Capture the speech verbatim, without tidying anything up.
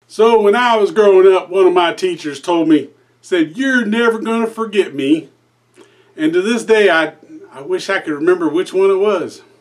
So when I was growing up, one of my teachers told me, said, "You're never going to forget me." And to this day, I, I wish I could remember which one it was.